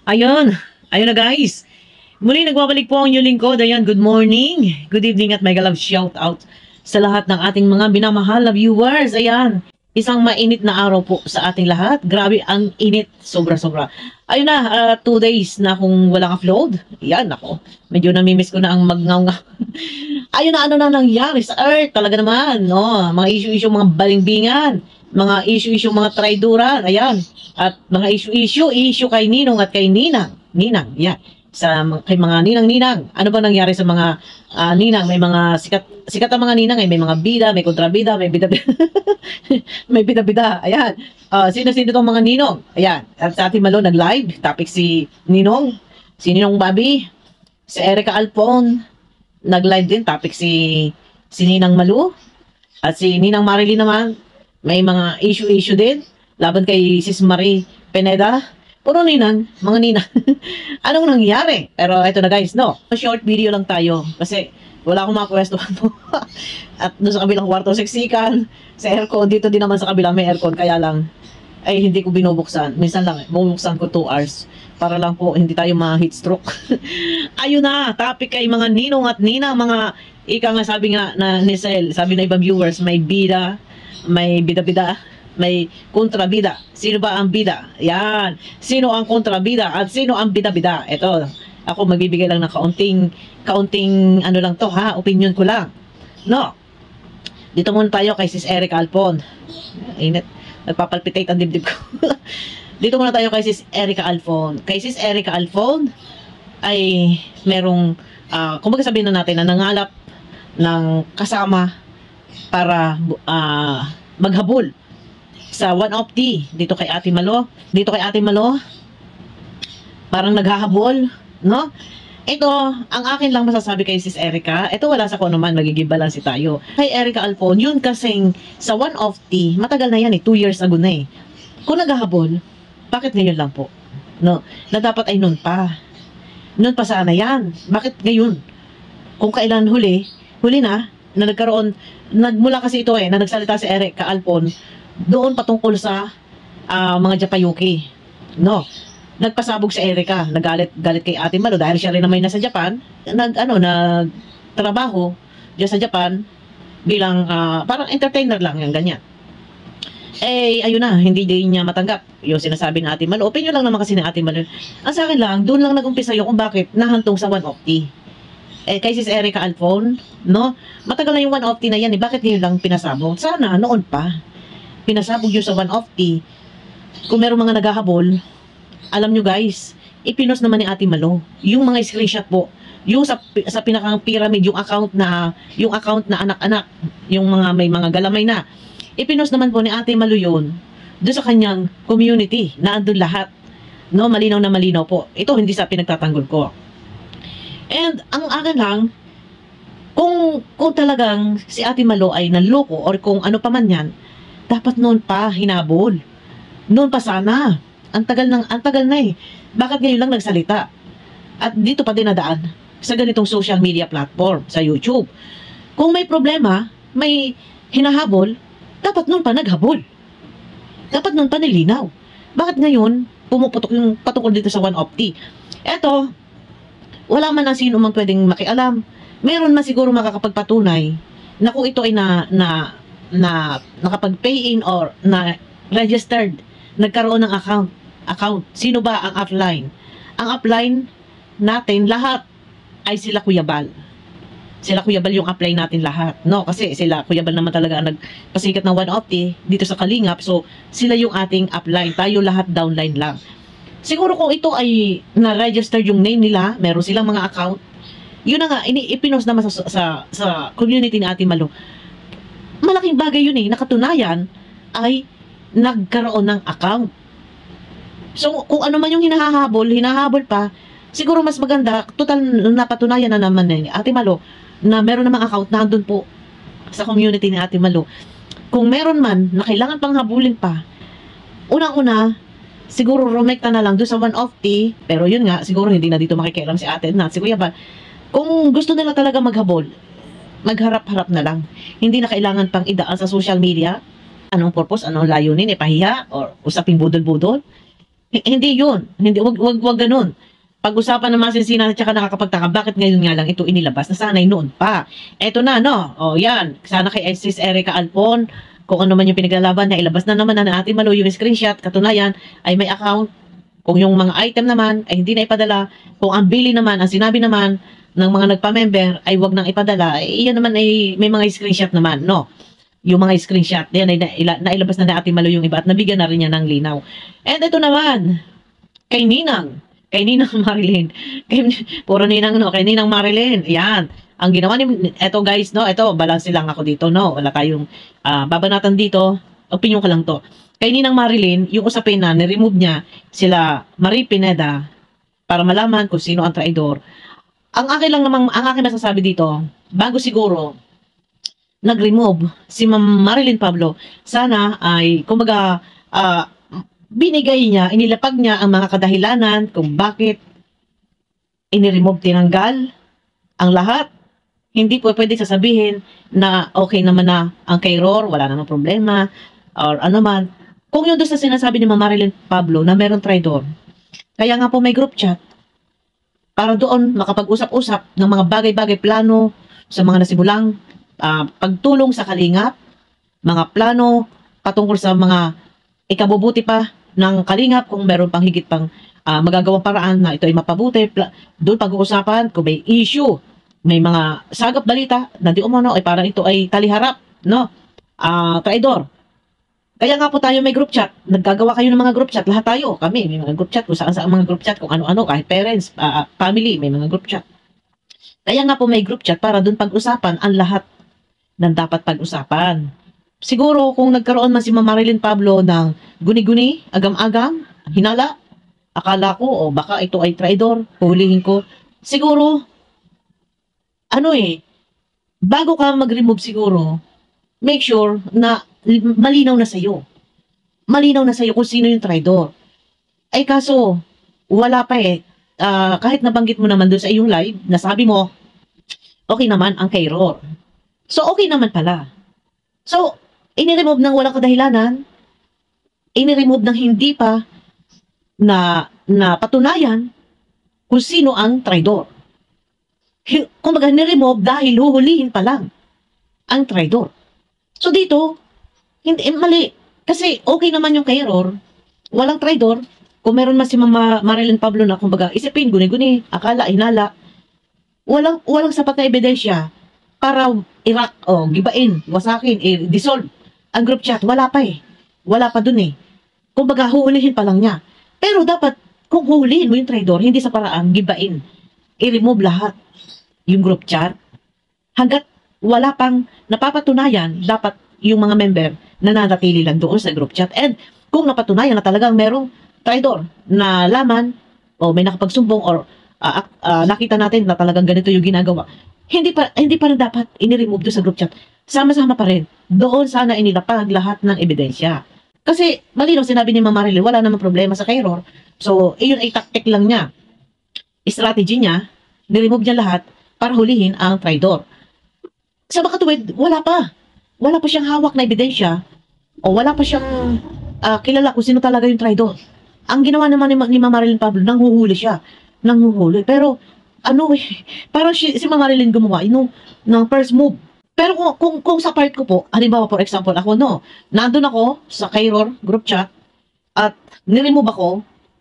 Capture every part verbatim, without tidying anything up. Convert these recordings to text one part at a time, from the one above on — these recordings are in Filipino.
Ayun, ayun na guys. Muli nagbabalik po ang inyong lingkod. Ayan, good morning, good evening at mega love shout out sa lahat ng ating mga binamahal na viewers. Ayan, isang mainit na araw po sa ating lahat. Grabe ang init, sobra-sobra. Ayun na, uh, two days na kung walang upload. Ayan, ako, medyo namimiss ko na ang magngaw-nga. Ayun na, ano na nangyari sa earth, talaga naman, no? Mga issue-issue, mga balingbingan, mga issue-issue, mga traiduran, ayan. At mga issue-issue, issue kay Ninong at kay Ninang. Ninang, yan. Sa kay mga ninang-ninang. Ano ba nangyari sa mga uh, ninang? May mga sikat sikat ang mga ninang, eh. May mga bida, may kontrabida, may bida-bida. May bida-bida. Ayan. Uh, sino-sino tong mga ninong? Ayan. At sa ating malo nag-live, topic si Ninong, si Ninong Bobby, si Erica Alpon, nag-live din, topic si si Ninang Malu, at si Ninang Marilyn naman, may mga issue-issue din laban kay Sis Marie Pineda. Puro ninang, mga ninang. Anong nangyari? Pero ito na guys, no? Short video lang tayo kasi wala akong mapwestuhan po. At doon sa kabilang kwarto, siksikan, sa aircon, dito din naman sa kabilang may aircon, kaya lang ay hindi ko binubuksan. Minsan lang, bubuksan ko two hours para lang po hindi tayo ma-heat stroke. Ayun na, topic kay mga ninong at ninang, mga ika nga sabi nga na ni Sel, sabi na ibang viewers, may bida, may bida-bida, may kontrabida. Sino ba ang bida? Yan. Sino ang kontrabida at sino ang bida-bida? Ito, ako magbibigay lang ng kaunting, kaunting ano lang to ha, opinion ko lang. No. Dito muna tayo kay Sis Erica Alpon. Init. Nagpapalpitate ang dibdib ko. Dito muna tayo kay Sis Erica Alpon. Kay Sis Erica Alpon ay merong, uh, kung sabihin na natin na nangalap ng kasama para uh, maghabol sa one of the dito kay Ate Malo, dito kay Ate Malo parang naghahabol, no? Ito, ang akin lang masasabi kay Sis Erica, ito wala sa kung naman, magiging balance tayo. Kay Erica Alpon, yun kasing sa one of the, matagal na yan eh, two years ago na eh. Kung naghahabol, bakit ngayon lang po? No? Na dapat ay noon pa. Noon pa sana yan. Bakit ngayon? Kung kailan huli, huli na, na nagkaroon, nagmula kasi ito eh, na nagsalita si Erica Alpon, doon patungkol sa uh, mga Japayuki. No. Nagpasabog si Erica, nagalit galit kay Ate Malo dahil siya rin naman nasa Japan, nag ano, nagtrabaho diyan sa Japan bilang uh, parang entertainer lang yan, ganyan. Eh, ayun na, hindi din niya matanggap yung sinasabi ni Ate Malo. Opinion lang naman kasi ni Ate Malo. Ang sa akin lang, doon lang nag-umpisa yung kung bakit nahantong sa one of the. Eh, kay Sis Erica Alpon, no? Matagal na yung one of the na yan, eh. Bakit ngayon lang pinasabog? Sana, noon pa. Pinasabog yun sa one of the. Kung meron mga naghahabol, alam nyo guys, ipinos naman ni Ate Malo yung mga screenshot po, yung sa, sa pinakang pyramid, yung account na yung account na anak-anak, yung mga may mga galamay na, ipinos naman po ni Ate Malo yun doon sa kanyang community na andun lahat, no? Malinaw na malinaw po. Ito hindi sa pinagtatanggol ko. And ang akin lang, kung kung talagang si Ate Malo ay nanloko or kung ano pa man yan, dapat noon pa hinabol. Noon pa sana. Ang tagal ng ang tagal na eh. Bakit ngayon lang nagsalita? At dito pa din nadaan sa ganitong social media platform, sa YouTube. Kung may problema, may hinahabol, dapat noon pa naghabol. Dapat noon pa nilinaw. Bakit ngayon pumuputok yung patungkol dito sa one of the? Eto, wala man ang sino mang pwedeng makialam. Meron man siguro makakapagpatunay na kung ito ay na na na nakapag-pay in or na registered, nagkaroon ng account. Account. Sino ba ang upline? Ang upline natin lahat ay sila Kuya Bal. Sila Kuya Bal yung upline natin lahat. No, kasi sila Kuya Bal naman talaga ang nagpasikat ng one of the dito sa Kalingap. So, sila yung ating upline. Tayo lahat downline lang. Siguro kung ito ay na-register yung name nila, meron silang mga account, yun na nga, ini ipinost naman sa, sa, sa community ni Ate Malo. Malaking bagay yun eh, nakatunayan ay nagkaroon ng account. So, kung ano man yung hinahabol, hinahabol pa, siguro mas maganda, total napatunayan na naman ni Ate Malo na meron namang account na andun po sa community ni Ate Malo. Kung meron man na kailangan pang habulin pa, unang-una, siguro rumekta na lang doon sa one of the, pero yun nga, siguro hindi na dito makikialam si Ate na, si Kuya Bal. Kung gusto nila talaga maghabol, magharap-harap na lang. Hindi na kailangan pang idaan sa social media. Anong purpose? Anong layunin? Ipahiya? Or usaping budol-budol? H- hindi yun. Hindi, wag, wag, wag ganun. Pag-usapan ng masinsinan at saka nakakapagtaka, bakit ngayon nga lang ito inilabas na sanay noon pa. Eto na, no? O, yan. Sana kay Sis Erica Alpon, kung ano man yung pinaglalaban na ilabas na naman na natin malo yung screenshot. Katunayan, ay may account. Kung yung mga item naman ay hindi na ipadala, kung ang bili naman, ang sinabi naman ng mga nagpa-member ay wag nang ipadala, eh, iyan naman ay may mga screenshot naman, no? Yung mga screenshot, yan ay naila, nailabas na natin malo yung iba at nabigyan na rin niya ng linaw. And ito naman, kay Ninang, kay Ninang Marilyn, kay, puro Ninang, no? Kay Ninang Marilyn, yan. Ang ginawa ni, eto guys, no? Eto, balanse lang ako dito, no? Wala tayong uh, babanatan dito. Opinion ko lang to. Kay Ninang Marilyn, yung usapin na, niremove niya sila Marie Pineda para malaman kung sino ang traidor. Ang akin lang namang, ang akin masasabi dito, bago siguro, nag-remove si Ma'am Marilyn Pablo, sana ay, kumbaga, uh, binigay niya, inilapag niya ang mga kadahilanan kung bakit iniremove, tinanggal ang lahat. Hindi po pwede sasabihin na okay naman na ang kay Ror, wala namang problema, or ano man. Kung yun doon sa sinasabi ni Ma'am Marilyn Pablo na meron traidor, kaya nga po may group chat, para doon makapag-usap-usap ng mga bagay-bagay plano sa mga nasimulang uh, pagtulong sa kalingap, mga plano patungkol sa mga ikabubuti pa ng kalingap kung meron pang higit pang uh, magagawang paraan na ito ay mapabuti. Doon pag-uusapan kung may issue, may mga sagap balita na di umano ay parang ito ay taliharap, no? Uh, traidor. Kaya nga po tayo may group chat. Naggagawa kayo ng mga group chat. Lahat tayo, kami, may mga group chat. Kung saan saan mga group chat, kung ano-ano, kahit parents, uh, family, may mga group chat. Kaya nga po may group chat para doon pag-usapan ang lahat ng dapat pag-usapan. Siguro kung nagkaroon man si Ma'am Marilyn Pablo ng guni-guni, agam-agam, hinala, akala ko, o oh, baka ito ay traidor, hulihin ko. Siguro, ano eh, bago ka mag-remove siguro, make sure na malinaw na sa'yo. Malinaw na sa'yo kung sino yung traidor. Ay kaso, wala pa eh. Uh, kahit nabanggit mo naman doon sa iyong live, nasabi mo, okay naman ang kay Ror. So, okay naman pala. So, iniremove ng walang kadahilanan, iniremove ng hindi pa na, na patunayan kung sino ang traidor. Kumbaga, niremove dahil huhulihin pa lang ang traidor. So, dito, hindi, eh, mali. Kasi okay naman yung kay Ror, walang traidor. Kung meron man si Mama Marilyn Pablo na, kumbaga, isipin, guni-guni, akala, hinala, walang, walang sapat na ebidensya para irak, o, oh, gibain, wasakin, i-dissolve ang group chat. Wala pa eh. Wala pa dun eh. Kumbaga, huhulihin pa lang niya. Pero dapat, kung huhulihin mo yung traidor, hindi sa paraan, gibain, i-remove lahat yung group chat. Hanggat wala pang napapatunayan, dapat yung mga member nananatili lang doon sa group chat. And kung napatunayan na talagang merong traidor na laman o may nakapagsumbong or uh, uh, nakita natin na talagang ganito yung ginagawa, hindi pa hindi pa rin dapat ini-remove doon sa group chat. Sama-sama pa rin. Doon sana inilapag lahat ng ebidensya. Kasi malinaw sinabi ni Ma'am Marilyn, wala namang problema sa kay Ror. So, iyon ay tactic lang niya. Strategy niya, ni-remove niya lahat para hulihin ang traidor. Sa makatuwid, wala pa. Wala pa siyang hawak na ebidensya o wala pa siyang uh, kilala kung sino talaga yung traidor. Ang ginawa naman ni, ni Ma'am Marilyn Pablo, nanghuhuli siya. Nanghuhuli. Pero, ano eh, parang si, si Ma'am Marilyn gumawa, you know, ng first move. Pero kung, kung, kung sa part ko po, halimbawa for example, ako no, nandun ako sa Kairor group chat at niremove ako,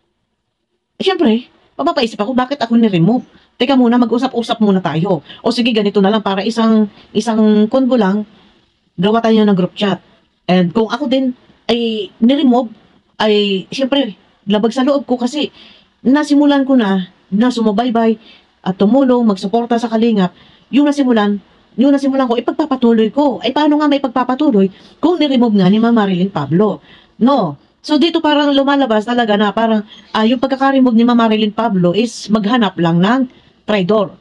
eh, syempre, mapapaisip ako, bakit ako niremove? Teka muna, mag-usap-usap muna tayo. O sige, ganito na lang, para isang, isang convo lang, gawa tayo ng group chat. And kung ako din ay niremove, ay siyempre, labag sa loob ko kasi nasimulan ko na na sumubaybay at tumulong, magsuporta sa kalingap. Yung nasimulan, yung nasimulan ko, ipagpapatuloy ko. Ay paano nga may pagpapatuloy kung niremove nga ni Ma'am Marilyn Pablo? No. So dito parang lumalabas talaga na parang uh, yung pagkaka-remove ni Ma'am Marilyn Pablo is maghanap lang ng traidor.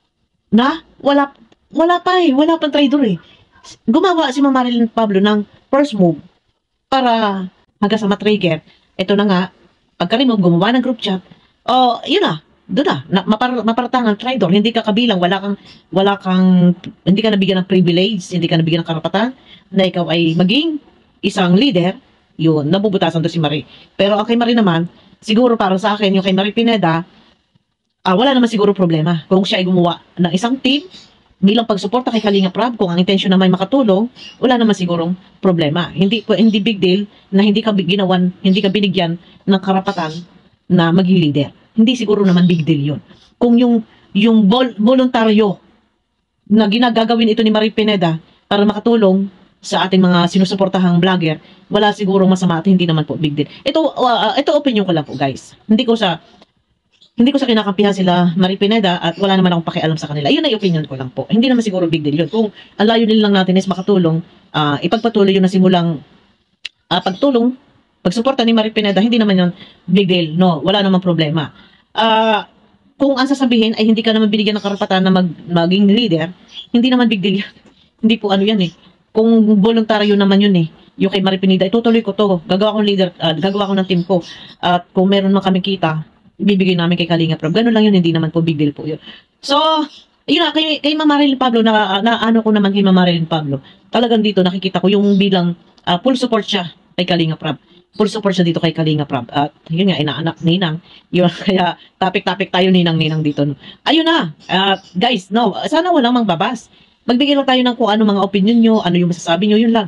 Na wala wala pa eh, wala pang traidor eh. Gumawa si Ma'am Marilyn Pablo ng first move para hanggang sa matrigger. Ito na nga, pagka-remove, gumawa ng group chat. O, oh, yun na, doon na, na mapar, maparatangan, traidor, hindi ka kabilang, wala kang, wala kang, hindi ka nabigyan ng privilege, hindi ka nabigyan ng karapatan, na ikaw ay maging isang leader, yun, nabubutasan to si Marie. Pero ang kay Marie naman, siguro para sa akin, yung kay Marie Pineda, ah, wala naman siguro problema. Kung siya ay gumawa ng isang team, bilang pagsuporta kay Kalinga Prab, kung ang intensyon naman makatulong, wala naman sigurong problema. Hindi hindi big deal na hindi ka ginawan, hindi ka binigyan ng karapatan na maging leader. Hindi siguro naman big deal 'yun. Kung yung yung vol voluntaryo na ginagagawin ito ni Marie Pineda para makatulong sa ating mga sinusuportahang vlogger, wala sigurong masama at hindi naman po big deal. Ito uh, ito opinion ko lang po, guys. Hindi ko sa Hindi ko sa kinakampihan sila Marie Pineda at wala naman akong pakialam sa kanila. Yun ay opinion ko lang po. Hindi naman siguro big deal yun. Kung ang layunin lang natin is makatulong, uh, ipagpatuloy yun na simulang uh, pagtulong, pagsuporta ni Marie Pineda, hindi naman yun big deal. No, wala namang problema. Uh, kung ang sasabihin ay hindi ka naman binigyan ng karapatan na mag, maging leader, hindi naman big deal yan. Hindi po ano yan eh. Kung voluntaryo naman yun eh. Yung kay Marie Pineda, itutuloy ko to. Gagawa kong leader, uh, gagawa ko ng team ko. At kung meron man kami kita, ibibigay namin kay Kalinga Prab. Ganun lang yun, hindi naman po big deal po yun. So, yun na, kay, kay Ma'am Marilyn Pablo, na, na ano ko naman kay Ma'am Marilyn Pablo, talagang dito nakikita ko yung bilang uh, full support siya kay Kalinga Prab. Full support siya dito kay Kalinga Prab. At yun nga, inaanak, ninang. Yun, kaya topic-topic tayo ninang-ninang dito. No. Ayun na, uh, guys, no, sana walang mangbabas. Magbigay lang tayo ng kung ano mga opinion nyo, ano yung masasabi nyo, yun lang.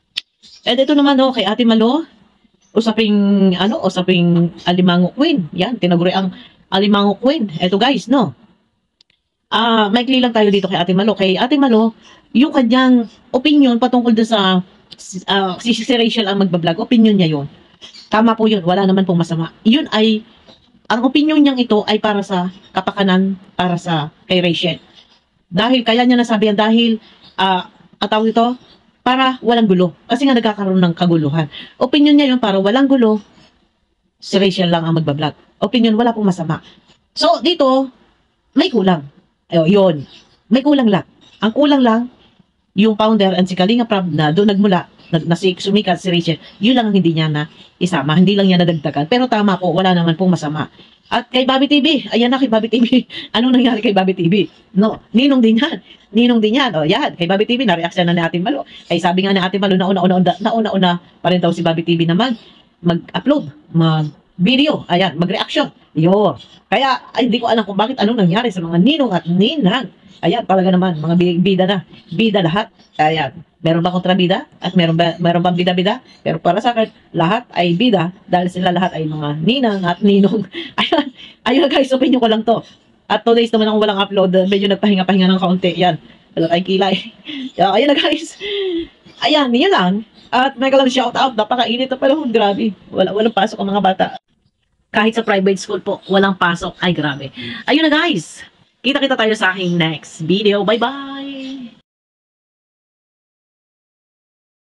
And ito naman, no, kay Ate Malo, usaping ano, usaping Alimango Queen. Yan, tinaguri ang Alimango Queen. Eto guys, no. Ah, uh, maikli lang tayo dito kay Ate Malo. Kay Ate Malo, yung kanyang opinion patungkol doon sa uh, si, si Rachel ang magbablog, opinion niya 'yon. Tama po 'yun, wala naman pong masama. 'Yun ay ang opinion niyang ito ay para sa kapakanan, para sa kay Rachel. Dahil kaya niya nasabi yan dahil ah, uh, atawag ito para walang gulo. Kasi nga nagkakaroon ng kaguluhan. Opinion niya yun para walang gulo, si Rachel lang ang magbablog. Opinion, wala pong masama. So, dito, may kulang. Ayo, yun. May kulang lang. Ang kulang lang, yung founder and si Kalinga Prab na doon nagmula, na, na si, sumikat si Rachel, yun lang ang hindi niya na isama. Hindi lang niya nadagdagan. Pero tama po, wala naman pong masama. At kay Bobby T V, ayan na kay Bobby T V. Anong nangyari kay Bobby T V? No, ninong din yan. Ninong din yan. O yan, kay Bobby T V, na-reaction na ni Ate Malo. Ay sabi nga ni Ate Malo, nauna-una nauna-una pa rin daw si Bobby T V naman mag-upload, mag-video, ayan, mag-reaction. Yun. Kaya, ay, hindi ko alam kung bakit anong nangyari sa mga ninong at ninang. Ayan, talaga naman, mga bida na. Bida lahat. Ayan. Meron ba kontrabida? At meron ba meron bang bida-bida? Pero para sa akin, lahat ay bida dahil sila lahat ay mga ninang at ninong. Ayan. Ayun guys, opinion ko lang to. At two days naman ako walang upload. Medyo nagpahinga-pahinga ng kaunti. Yan. Wala tayong kilay. Ayan na guys. Ayan, yun lang. At may kalang shout out. Napakainit na panahon. Grabe. Wala, walang pasok ang mga bata. Kahit sa private school po, walang pasok. Ay, grabe. Ayun na guys. Kita-kita tayo sa aking next video. Bye-bye!